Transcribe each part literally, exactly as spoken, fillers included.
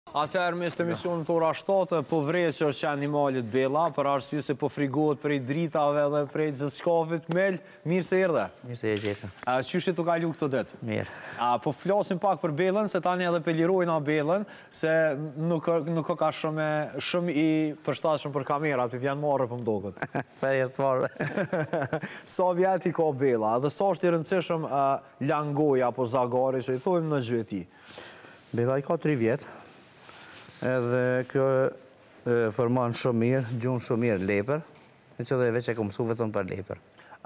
Atëherë mes të emisionit të ora shtatë, po vrejë që është që animalit bella, për arsye se po frigohet prej dritave dhe prej zëskavit mel, mirë se erdhe. Mirë se e gjeta. Qyshit të kalu këtë ditë? Mirë. Po flasim pak për bellën, se tani edhe pelirojna bellën, se nuk ka shumë i përshtatshëm për kamerat, i vjen marrë për mdokët. Ferjer të marrë. Sa vjeti ka bella, dhe sa është i rëndësishëm langoja apo zagari që i thojmë në gjëti? Bella i ka tri vjetë. Edhe kjo forman shumë mirë, gjunë shumë mirë lepër, në që dhe veç e kom mësu vetëm për lepër.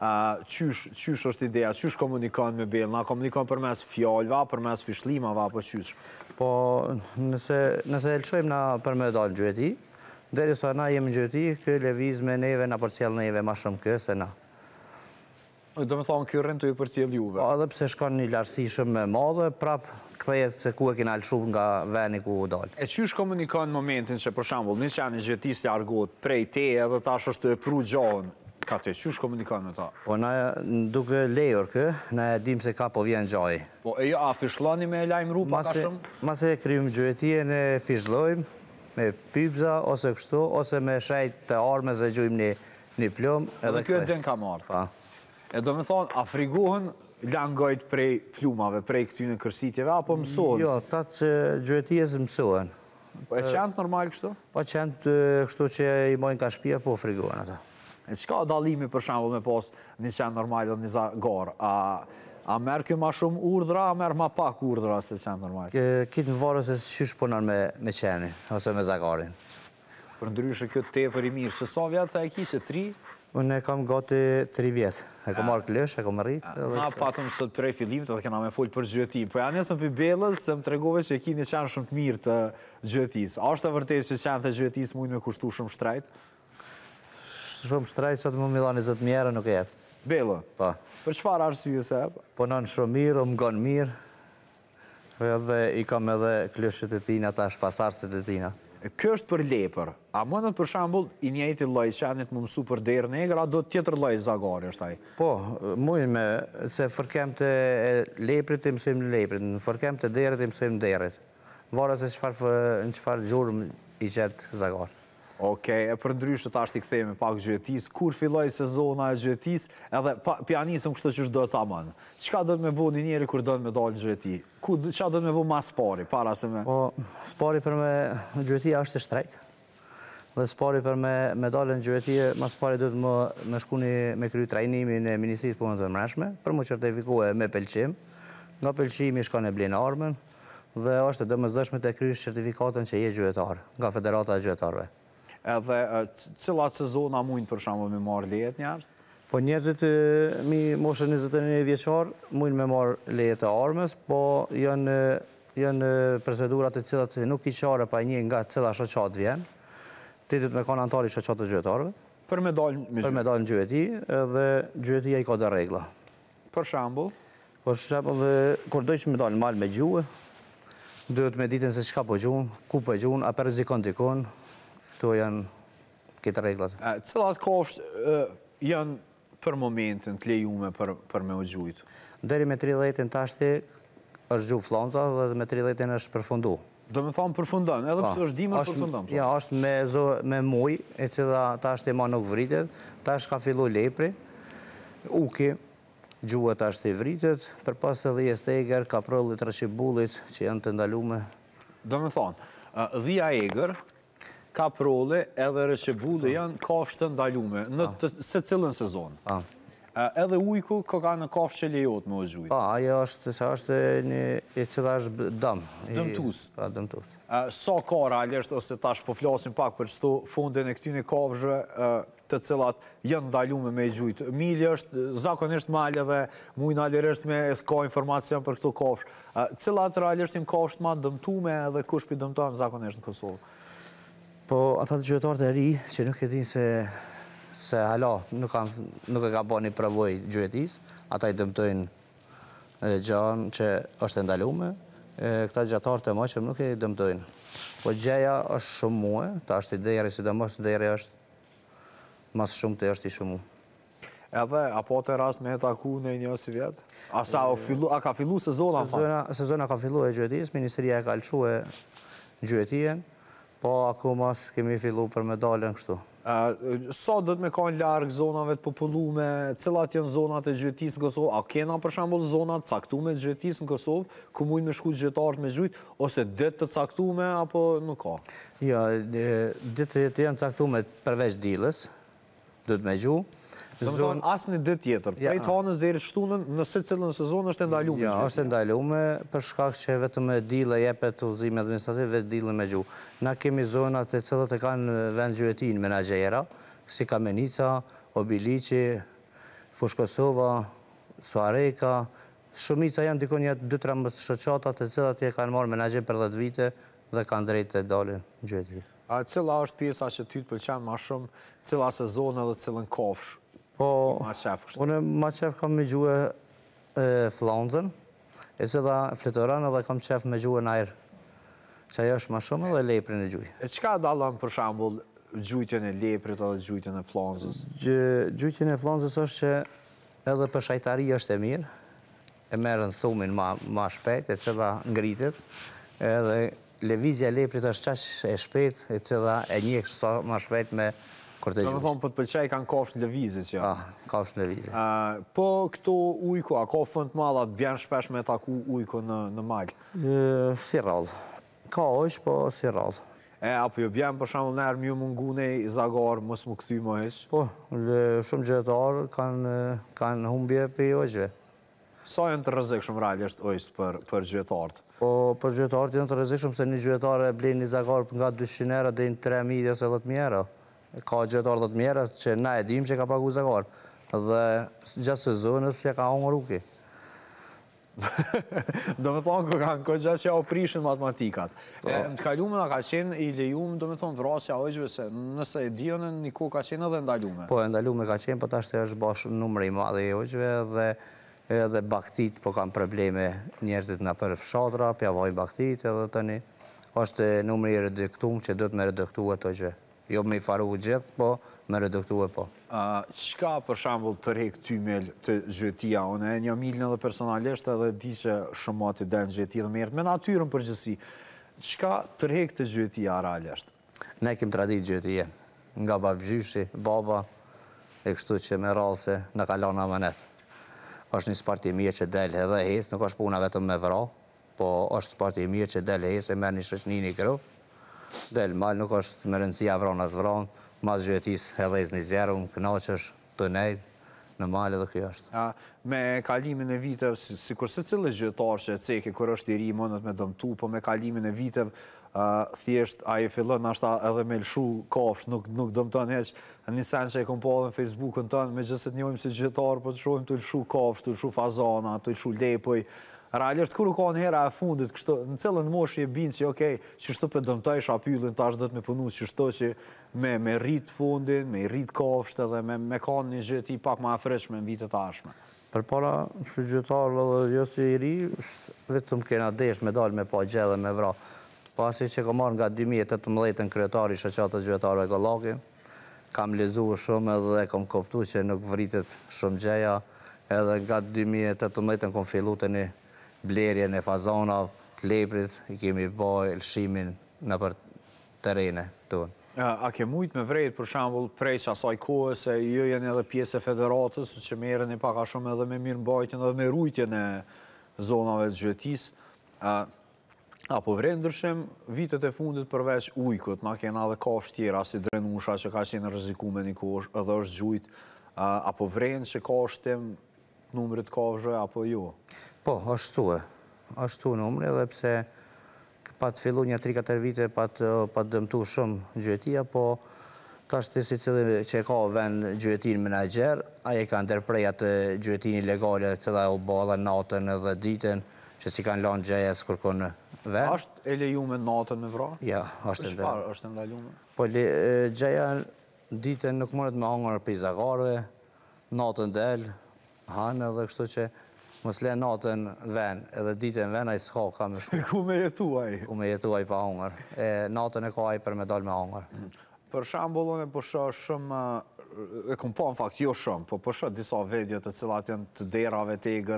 Qysh është ideja, qysh komunikon me bellën? A komunikon për mes fjallëva, për mes fishlimava, apo qysh? Po, nëse e lëshojmë na për me dalë në gjëti, deri sa na jemi në gjëti, kjo leviz me neve, na për cjellë neve ma shumë kjo se na. Do me thonë, kjo rënd të i për cjellë juve? Edhe pse shkon një lartësi shumë me madhe, prap këthejet se ku e kina lëshu nga veni ku u dalë. E qysh komunikon në momentin që, për shambull, një që janë një gjëtis largot prej te edhe tash është të e pru gjohën, ka te, qysh komunikon me ta? Po, na duke lejor kë, na e dim se ka po vjen gjoj. Po, e jo, a fishloni me lajmë ru pa ka shumë? Mase kryim gjëtije, ne fishlojmë me pypza, ose kështu, ose me shajt të armes dhe gjujmë një plom. Edhe kjo e den ka marrë. E do me thonë, a frigohen langojt prej plumave, prej këtyne kërsitjeve, apo mësohen? Jo, ta që gjëtijes mësohen. Po e qentë normal kështu? Po qentë kështu që i mojnë ka shpia, po frigohen ata. E qka dalimi për shambull me pas një qenë normal dhe një zagar? A merë kjo ma shumë urdhra, a merë ma pak urdhra se qenë normal? Kitë në varë se qysh punon me qenin, ose me zagarin. Për ndryshë kjo te për i mirë, se sa vjetë të e kishe, tri? Unë e kam gati tri vjetë. E kom marrë klësh, e kom rritë. Na patëm sot prej fillimit, edhe kena me folë për gjëti. Po janë nesëm për bellës, se më tregove që e ki një qenë shumë të mirë të gjëtis. A është të vërtet që qenë të gjëtis mujnë me kushtu shumë shtrajt? Shumë shtrajt, sot më midha njëzet mjerë, nuk e jepë. Bellë? Po. Për çfarë arsye se jepë? Po nënë shumë mirë, më gonë mirë. Edhe i kam edhe klëshët e tina, ta shpasarësit e tina. Kjo është për lepër. A mëndët për shambull i njëjti loj qenit më mësu për derë negër, a do tjetër loj zagari është taj? Po, mujnë me, se fërkem të leprit i mësujmë në leprit, në fërkem të derit i mësujmë në derit. Vara se në qëfar gjurëm i qetë zagar. Okej, e për ndryshë ta është i këthejme pak gjëtis, kur filloj sezona e gjëtis, edhe pianisëm kështë që është do të amanë. Qka do të me bo një njeri kur do të me dalë në gjëti? Qa do të me bo ma spari, para se me... Po, spari për me në gjëti është e shtrejt. Dhe spari për me dalë në gjëti, ma spari do të me shkuni me kry trajnimin e Ministrisë Punës të Mreshme, për më certifikohe me pelqim. Nga pelqimi shka në blenë armën, dhe është dhe mëzdëshme të krysh certifikatën që je gjëtarë, nga Federata e Gjëtarëve. Edhe cilat sezona mujnë për shambull me marrë lejet njerës? Po njerëzit mi moshën njëzet e një vjeqarë mujnë me marrë lejet e armës, po janë procedurat e cilat nuk i qare pa një nga cila shoqat vjen, ti du të me kanë antari shoqat të gjëtarëve. Për me dalë me gjëti? Për me dalë në gjëti, edhe gjëtia i ka dhe regla. Për shambull? Për shambull, kur dojqë me dalë në malë me gjuhë, duhet me ditën se qka po gjuhën, ku po gjuhën, a për rizikon dikon, këto janë këtë reglat. Cilat kofsht janë për momentin të lejume për me u gjujtë? Deri me tridhjetin tashti është gjuhë flanta dhe me tridhjetin është përfundu. Do me thamë përfundan, edhe pësë është dimër përfundan? Ja, është me muj, e cila tashti ma nuk vritet, tash ka fillu lepri, uki, gjuhët tashti vritet, për pas edhe jeste eger, kaprollit, rëshibullit, që janë të ndalume. Do me thamë, dhia eger, kaprole edhe rëshebulli janë kafshë të ndalume në se cilën sezon. Edhe ujku ka ka në kafshë që lejot me o gjujtë. Pa, ajo është një e cila është dëmë. Dëmtus. Pa, dëmtus. Sa ka realisht, ose tash po flasim pak për qëto fundin e këtyne kafshëve të cilat janë ndalume me gjujtë. Mili është zakonisht malë dhe mujnë alirisht me ka informacion për këto kafshë. Cilat realisht im kafshët ma dëmtume edhe kush pi dëmtojnë zakonisht në Kosovë? Po, ata të gjëtarët e ri, që nuk e din se hala, nuk e ka bo një pravoj gjëtis, ata i dëmtojnë gjanë që është ndalume, këta gjëtarët e moqëm nuk e dëmtojnë. Po, gjëja është shumë muë, ta është i deri, si dhe mos deri është mas shumë të është i shumë muë. Edhe, apo të rast me taku në një si vjetë? A ka fillu sezona? Sezona ka fillu e gjëtis, Ministria e ka lëshu gjyëtien, po akoma s'kemi fillu për medalën kështu. Sa do të me kanë largë zonave të popullume, cilat janë zonat e gjyëtisë në Kosovë? A kena për shembull zonat caktume të gjyëtisë në Kosovë, ku mujnë me shku gjyëtarët me gjyjt, ose ditë të caktume, apo nuk ka? Jo, ditë të janë caktume përveç dilës, do të me gju. Do më thonë, asë një ditë tjetër, prej të anës deri shtunën, nëse cilën sezon është ndalume? Ja, është ndalume, për shkak që vetëm e dile jepet udhëzimi administrativ, vetë dile me gju. Na kemi zonat e cilët e kanë vend gjyëtin menaxhera, si Kamenica, Obiliqi, Fushë Kosova, Suareka, shumica janë dikon jetë dy tridhjetë shoqata të cilat e kanë marrë menaxher për dhjetë vite dhe kanë drejtë të dalin gjyëti. A cila është pjesa që ty të pëlqen më shumë, cila sezon edhe cilën kofsh? Po, unë ma qef kam me gjuhe flonzën, e cila flitoran edhe kam qef me gjuhe në ajer, që ajo është ma shumë edhe leprin e gjuhi. E qka dalën për shambull gjujtjen e leprit edhe gjujtjen e flonzës? Gjujtjen e flonzës është që edhe për shajtari është e mirë, e merën thumin ma shpejt, e cila ngritit, edhe levizja e leprit është qash e shpejt, e cila e njekë sa ma shpejt me kërte gjusht. Do me thonë, për të pëlqej kanë kofsh lëvizit që? Ah, kofsh lëvizit. Po këto ujku, a ka fënd malat, bjen shpesh me taku ujku në malë? Si rallë. Ka është, po si rallë. E, apo jo bjen për shambull nërë mjë mungune i zagarë, mos më këthy më heq? Po, shumë gjëtarë kanë humbje për i ojqve. Sa janë të rrezikshëm realisht ojqët për gjëtarët? Po, për gjëtarët janë të rrezikshëm se një gjëtarë e blenë një zagarë nga dyqind euro dhe një tre mijë ose dhjetë mijë euro. Ka gjëtarë dhjetë mijë euro që na e dim që ka pagu zagarë. Dhe gjatë sezonës ja ka hongër uki. Do me thonë, kë kanë këtë gjatë që ja o prishin matematikat. Në të kalume nga ka qenë i lejumë, do me thonë, vrasja ojqëve se nëse e dionën, një ko ka qenë edhe ndalume. Po, ndalume ka qenë, po tashtë është bashkë numëri madhe i ojqëve dhe edhe baktit po kam probleme njerëzit nga për fshatra, pja vaj baktit edhe tëni. është numëri i reduktum që do të me reduktu e tojqëve. Jo me i faru gjithë, po me reduktu e po. Qka për shambull të rek tymel të gjyëtia? Unë e një milën edhe personalisht edhe di që shumati dhe në gjyëtia dhe merët me natyrën përgjësi. Qka të rek të gjyëtia realisht? Ne kem tradit gjyëtia. Nga babgjyshi, baba, e kështu që me rallë se në kalon amanet. është një sparti mirë që delë edhe hes, nuk është puna vetëm me vra, po është sparti mirë që delë hes e merë një shëshni një kërë. Delë malë nuk është më rëndësia vron as vron, mas gjyëtis edhe një zjerëm, knaqësh, të nejtë, në malë edhe kjo është. Me kalimin e vitev, si kurse cilë gjyëtar që e ceke, kër është i ri, mënët me dëmtu, po me kalimin e vitev, thjesht a i fillon ashta edhe me lëshu kafsh, nuk dëmton heq, një sen që e kom po edhe në Facebookën tënë, me gjithse të njojmë si gjyëtar, po të shojmë të lëshu kafsh, të lëshu fazana, të lëshu lepoj. Realisht, kur u ka në hera e fundit, në cilën mosh i e binë që, okej, që shtu për dëmtaj shapyllin, tash dhët me punu, që shtu që me rritë fundin, me rritë kafsht edhe me kanë një gjëti pak ma freshme në vitet ashme. Për para, që gjyëtarë dhe jo si i ri, vetëm kena desh me dalë me pa gjë dhe me vra. Pasi që ka marrë nga dy mijë e tetëmbëdhjetë në kryetari shoqatës gjyëtarëve Gollaki, kam lezu shumë edhe kam koptu që nuk vritet shumë gjëja, edhe nga dy mijë e tetëmbëdhjetë në kom fillu të një blerje në fazonave, të leprit, i kemi bëj lëshimin në për terene tonë. A ke mujtë me vrejt, për shambull, prej që asaj kohë, se jo jenë edhe pjesë e federatës, që merën i paka shumë edhe me mirë mbajtjen edhe me rujtjen e zonave të gjyëtis. Apo vrejt ndryshim, vitet e fundit përveç ujkut, na kena edhe kafsh tjera, si drenusha që ka qenë rrezikume një kohë, edhe është gjujt, apo vrejt që ka shtim numrit kafshve, apo jo? Po, është tu e. është tu numri, edhe pse pa të fillu një tri katër vite pa të dëmtu shumë gjyëtia, po ta është si cilë që ka vend gjyëtin menaxher, aje ka ndërprej atë gjyëtin ilegale, cila u bala natën edhe ditën, që si kanë lanë gjeja së kërkon në vend. Ashtë e lejume natën me vra? Ja, është e Çfarë është e ndalume? Po gjeja ditën nuk mënet me hangër për i zagarve, natën del, hanë edhe kështu që mos le natën ven, edhe ditën ven, a i s'ka ka me shku. Ku me jetu aj? Ku me jetu aj pa hongër. Natën e ka aj për me dalë me hongër. Për shambullon e përsha shumë, e kom pa në fakt jo shumë, po përsha disa vedjet të cilat janë të derave tegër,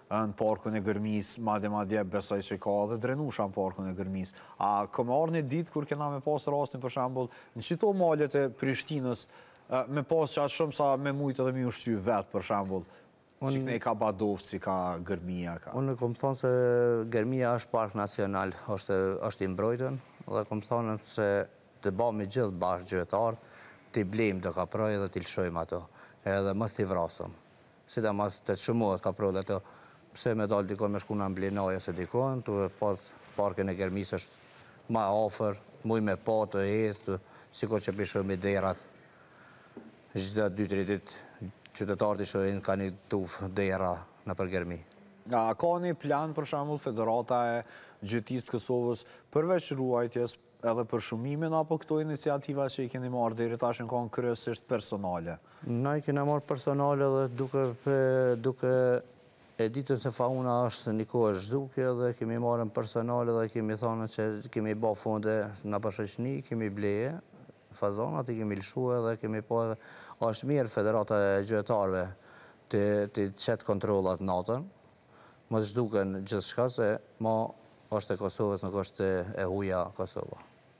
në parkun e Gërmis, madje madje besoj që ka edhe drenusha në parkun e Gërmis. A këmë arë një ditë kur kena me pas rastin për shembull në qito malet e Prishtinës me pas që atë shumë sa me mujtë edhe mi ushqy vetë për shembull, që këne ka Badovci, ka Gërmia, ka... Unë kom thonë se Gërmia është park nacional, është i mbrojtën, dhe kom thonë se të bëmi gjithë bashkë gjyqtarët, t'i blejmë do ka proj dhe t'i lëshojmë ato, edhe mës t'i vrasëm. Sida mas të të shumohet ka proj dhe ato, pse me dalë dikon me shku në Amblinoj ose dikon, të pas parkin e Gërmis është ma afer, muj me pa të estë, si ko që pishojmë i derat, gjithë dy tre ditë qytetarët i shojnë ka një tufë dera në për Gërmi. A ka një plan për shembull Federata e Gjyqtisë të Kosovës përveç ruajtjes edhe për shumimin apo këto iniciativa që i keni marrë deri tash në kanë kryesisht personale? Na i kena marrë personale dhe duke, duke e ditën se fauna është një kohë zhduke dhe kemi marrën personale dhe kemi thonë që kemi ba fonde në përshëqni, kemi bleje, fazonat i kemi lëshue dhe kemi po edhe është mirë Federata e Gjyqtarëve të qetë kontrolat natën, më të zhduken gjithë shka se ma është e Kosovës, nuk është e huja Kosova.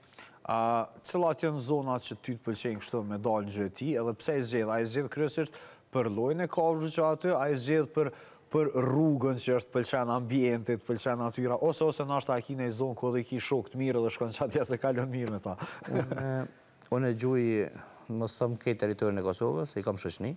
Cilat janë zonat që ty të pëlqenjë kështu me dalë në gjëti, edhe pse i zgjedh? A i zgjedh kryesisht për lojnë e kafshë që aty, a i zgjedh për për rrugën që është pëlqen ambientit, pëlqen natyra, ose ose nashta a ki në i zonë ku dhe ki shok të mirë dhe shkon që atje se kalon mirë me ta? Unë e gjuj, më stëm këtë teritorin e Kosovës, i kam shëshni,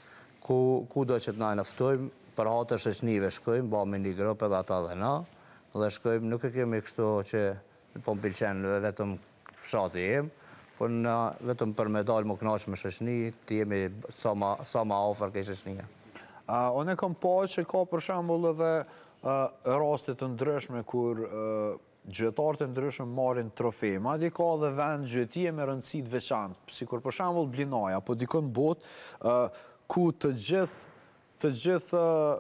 ku do që të na naftojmë, për hatë shëshnive shkojmë, bëmë një grupë edhe ata dhe na, dhe shkojmë, nuk e kemi kështu që po më pëlqen vetëm fshati jem, por në vetëm për me dalë më knaqë me shëshni, të jemi sa ma ofër ke shëshnia. Unë e kam pa që ka për shembull edhe rastet të ndryshme kur gjyqtarët e ndryshëm marrin trofe. Madje ka edhe vend gjyqtie me rëndësi të veçantë, sikur për shembull Blinoja, apo dikon botë ku të gjithë të gjithë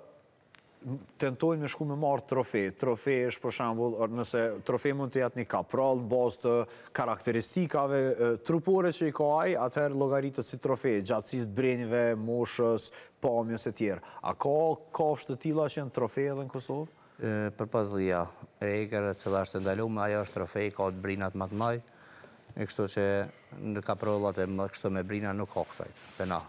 tentojnë me shku me marrë trofe. Trofe është për shembull, nëse trofe mund të jetë një kaprall në bazë të karakteristikave trupore që i ka ai, atëherë llogaritët si trofe, gjatësisë të brenjve, moshës, pamjes e tjerë. A ka kafshë të tilla që janë trofe edhe në Kosovë? Për pas dhja, e eker cila është ndalume, ajo është trofej, ka të brinat më të maj, e kështu që në kaprollat e më kështu me brina nuk ka kësaj, se na.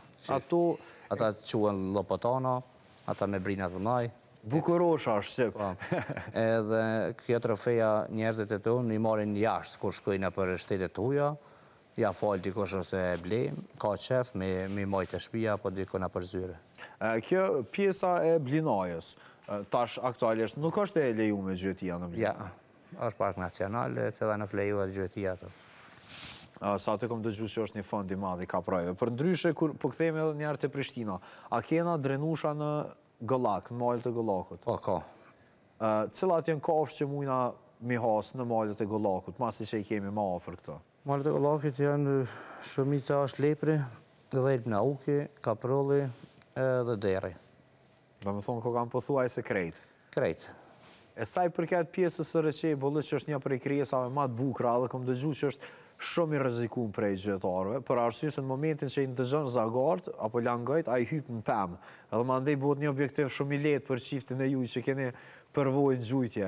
Ata quen lopotana, ata me brinat të maj. Bukurosha është Shqip. Edhe kjo trofeja njerëzit e tonë i marrin jashtë kur shkojnë për shtetet të huja, ja falë dikosh ose e blejnë, ka qef me majtë e shpia, apo dikona për zyre. Kjo pjesa e Blinajës, tash aktualisht, nuk është e leju me gjyqtia në Blinajë? Ja, është park nacional, që dhe nuk leju e gjyqtia të. Sa të kom dëgju që është një fond i madh i kaprajve. Për ndryshe, kur po kthehemi edhe njerë të Prishtina, a kena drenusha në Gëllak, në malët e Gëllakut? Po, ka. Cilat janë kafshë që mujna mi hasë në malët e Gëllakut, masi që i kemi ma ofër këto? Malët e Gëllakut janë shumica është lepri, dhejt në uki, kaprolli dhe deri. Do me thonë ko kam pëthuaj se krejt? Krejt. E saj përket pjesës së Recebollit që është një prej krijesave më të bukura dhe kam dëgju që është shumë i rrezikuar prej gjyqtarëve, për arsye se në momentin që i ndëgjon zagart apo langajt, ai hyp në pemë. Edhe mandej bëhet një objektiv shumë i lehtë për çiftin e juaj që keni përvojë ngjujtje.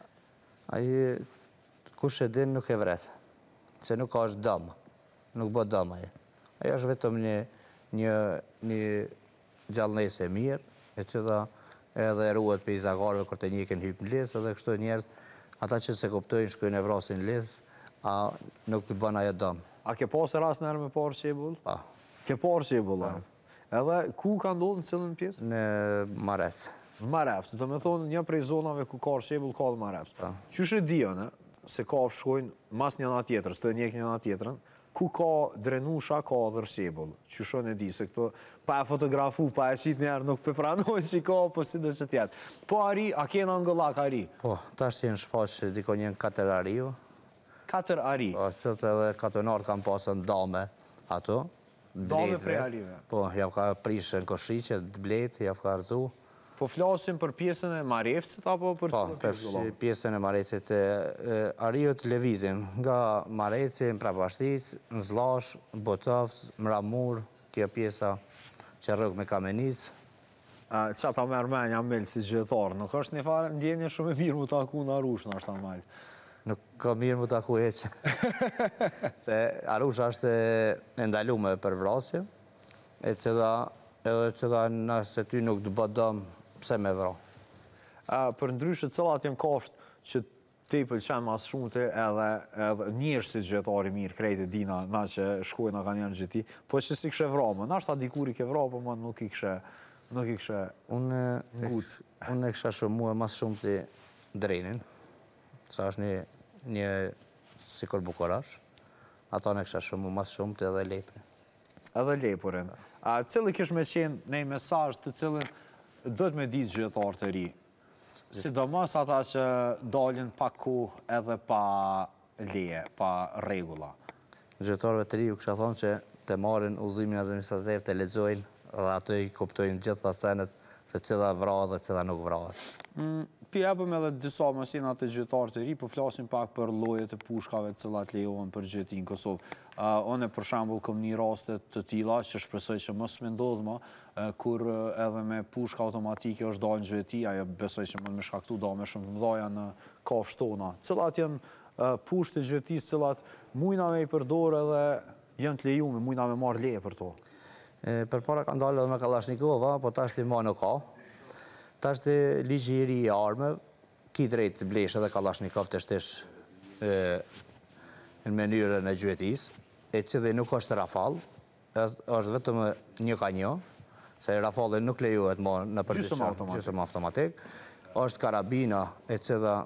Ai kush e din nuk e vret. Se nuk ka është dëm. Nuk bë dëm ai. Ai është vetëm një një një gjallënesë e mirë, e cila edhe ruhet për i zagarve kur të njëken hyp në lesë, edhe kështu njerëz, ata që se kuptojnë shkojnë e vrasin lesë, a nuk të bën ajo dëm. A ke pasë rast nërë me parë qebull? Pa. Ke parë qebull, edhe ku ka ndodhë në cilën pjesë? Në Marevc. Në Marevc, do me thonë një prej zonave ku ka qebull, ka dhe Marevc. Qysh e dion, se ka shkojnë mas një nga tjetër, së të njek një nga tjetërën, ku ka drenusha, ka dhe rëshebull. Qyshon e di, se këto pa e fotografu, pa e qitë njerë, nuk përpranojnë që ka, po si dhe që tjetë. Po ari, a kena në Gëllak ari? Po, ta është jenë shfaqë diko njën katër ariu. Katër ari? Po, qëtë edhe katonarë kam pasën dame ato. Dame prej arive? Po, jav ka prishë në koshiqe, bletë, jav ka rëzu. Po flasim për pjesën e Marevcit, apo për cilë pjesë Gëllak? Po, pjesën e Marevcit. Ariut levizin nga Marevci, në Prapashtic, në Zlash, Botov, Mramur, kjo pjesa që rrëg me Kamenic. Qa ta merë menja Amel si gjyqtar, nuk është një farë ndjenje shumë e mirë mu taku në Arush, në është Amel. Nuk ka mirë mu taku heqë. Se Arush është e ndalume për vrasje, e cila edhe cila nëse ty nuk të bëtë dëmë, pse me vra. Për ndryshë cilat janë kafsht që ti pëlqen mas shumë të edhe, edhe njërë si gjyqtari mirë, krejtë dina, na që shkojnë a kanë janë gjithi, po që si kështë vrama, na është ta dikur i ke vra, po ma nuk i kështë, nuk i kështë ngutë. Unë e kësha shumë muë mas shumë të drenin, sa është një, një sikur Bukurash, ata në kësha shumë muë mas shumë të edhe lepre. Edhe lepurin. A cili kish me qenë në mesazh të cilin do të me ditë gjyqtarë të ri? Sidomos ata që dalin pa kohë edhe pa leje, pa regula. Gjyqtarëve të ri u kësha thonë që të marrin udhëzimin administrativ, të lexojnë dhe ato i kuptojnë gjitha senet se cila vrahet dhe cila nuk vrahet. Pi jepëm edhe disa mësina të gjyqtarë të ri, po flasim pak për llojet e pushkave të cilat lejohen për gjyqti në Kosovë. Unë për shembull kam një raste të tilla që shpresoj që mos më ndodh më, kur edhe me pushka automatike është dalë në gjyqti, ajo besoj që mund me shkaktu dame shumë të mëdha në kafshë tona. Cilat janë pushtë të gjyqtisë, cilat mujna me i përdorë edhe janë të lejuar, mujna me marrë leje për to. Përpara ka ndalë edhe me Kalashnikova, po tash lima nuk ka. Tash të ligji i ri i armëve, ki drejt blesh edhe Kalashnikov të shtesh në mënyrën e gjyqtisë, e që dhe nuk është Rafal, është vetëm një ka një, se Rafale nuk lejohet në përdisëm gjysëm automatik, është karabina e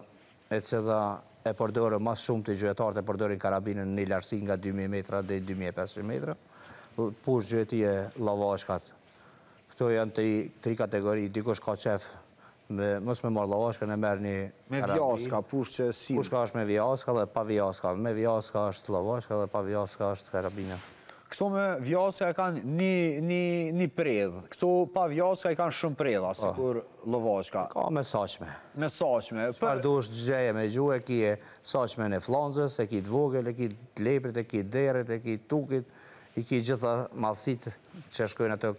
cila e përdorë mas shumë të gjyqtarët e përdorin karabinën në lartësi nga dy mijë metra dhe dy mijë e pesëqind metra, push gjyqtie lavashkat. Këto janë tri kategori, dikush ka qef, mos me marrë lavashka, në merë një me vjaska, push që si. Pushka është me vjaska dhe pa vjaska. Me vjaska është lavashka dhe pa vjaska është karabina. Këto me vjaska e kanë një predh, këto pa vjaska e kanë shumë predha, si kur lavashka. Ka me saqme. Me saqme. Çfarë dush gjeje me gjuhë, e ki e saqme në flanzës, e ki të vogël, e ki të leprit, e ki të derit, e ki të tukit, i ki gjitha malsit që shkojnë ato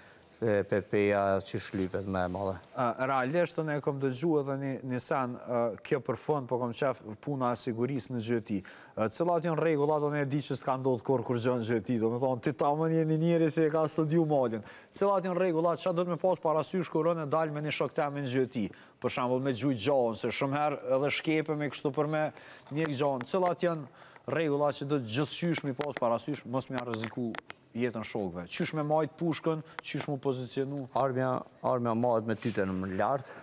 pepeja që shlypet me madhe. Realisht të ne kom dëgju edhe një sen kjo për fund, po kom qef puna e sigurisë në gjyqti. Cilat janë regullat, do ne di që s'ka ndodhë kur kur gjë në gjyqti, do me thonë, ti ta më një një njëri që e ka studiu malin. Cilat janë regullat, që do të me pas parasysh kërën e dalë me një shok teme në gjyqti, për shambull me gjujt gjohën, se shumë herë edhe shkepe me kështu për me një gjohën. Cilat janë regullat që do të gjithësysh mi pas parasysh, mos me rreziku jetën shokve. Qysh me majt pushkën, qysh mu pozicionu? Armja majt me tytën më lartë,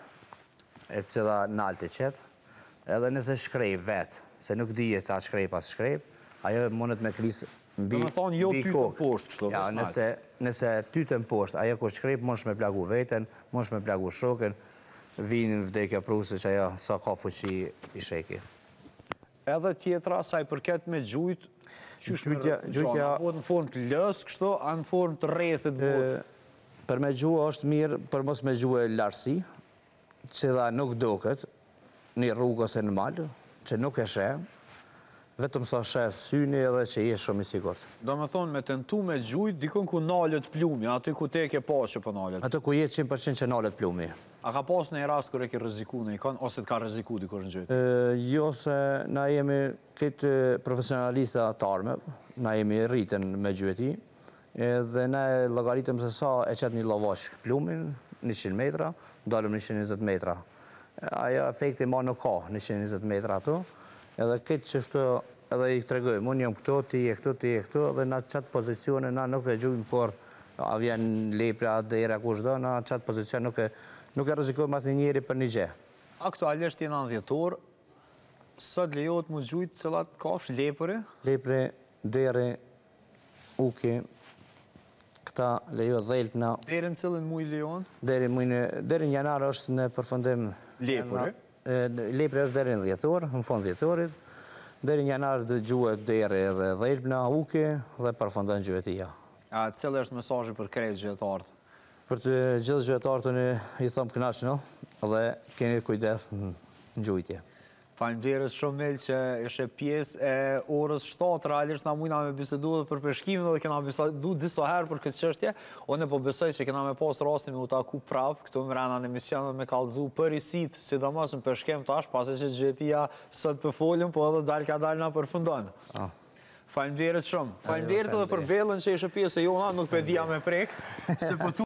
e cila naltë e qetë, edhe nëse shkrej vetë, se nuk dije sa shkrej pas shkrej, ajo mundet me krisë mbi kokë. Do me thonë jo tytën poshtë, kështu ja, nëse, nëse tytën poshtë, ajo kur shkrej, mund shme plagu veten, mund shme plagu shokën, vinin vdekja prusë që ajo sa ka fuqi i sheki. Edhe tjetra, sa i përket me gjujt, qysh me rëgjona, po në formë të lësë, kështu, a në formë të rethit bot? Për me gjua është mirë, për mos me gjua e larësi, që dha nuk doket, një rrugë ose në malë, që nuk e shemë, vetëm sa shemë syni edhe që je shumë i sigurt. Do me thonë, me tentu me gjujt, dikon ku nalët plumi, aty ku te ke pas që për nalët? Aty ku je qind përqind që nalët plumi. A ka pas në i rast kër e ke rëziku në ikon, ose të ka rëziku dikosh në gjyqt? Jo, se na jemi këtë profesionalista të arme, na jemi rritën me gjyqti, dhe na e logaritëm se sa e qëtë një lavash plumin, njëqind metra, dalëm njëqind e njëzet metra. Aja efekti ma nuk ka njëqind e njëzet metra ato, edhe këtë që shto edhe i tregojmë, unë jam këto, ti e këto, ti e këto, dhe na qatë pozicione, na nuk e gjujmë, por a vjen lepra dhe i kush do, na qatë pozicione nuk e Nuk e rrezikojmë as një njeri për një gjë. Aktualisht jena në dhjetor, sot lejohet mu gjujt cilat kafsh, lepëri? Lepëri, deri, uki, këta lejohet dhelpna. Deri në cilin muj lejohen? Deri në janar është në përfundim. Lepëri? Lepëri është deri në dhjetor, në fund dhjetorit. Deri në janar dhe gjuhet deri dhe dhelpna, uki dhe përfundon gjyqtia. A cilë është mesazhi për krejt gjyqtarët? Për të gjithë gjyqtarët unë i thëmë kënaqni, dhe keni kujdes në gjujtje. Faleminderit shumë Mel që ishe pjesë e orës shtatë, realisht na mujna me bisedu dhe për peshkimin dhe kena bisedu disa herë për këtë çështje. Unë po besoj që kena me pas rastin me u taku prap këtu në rrana në emision dhe me kallëzu për isit, sidomos në peshkim tash, pasi që gjëtia sot për folëm, po edhe dal ka dal na përfundon. Faleminderit shumë. Faleminderit edhe për bellën që ishe pjesë e jona, nuk pe dija me prek, se po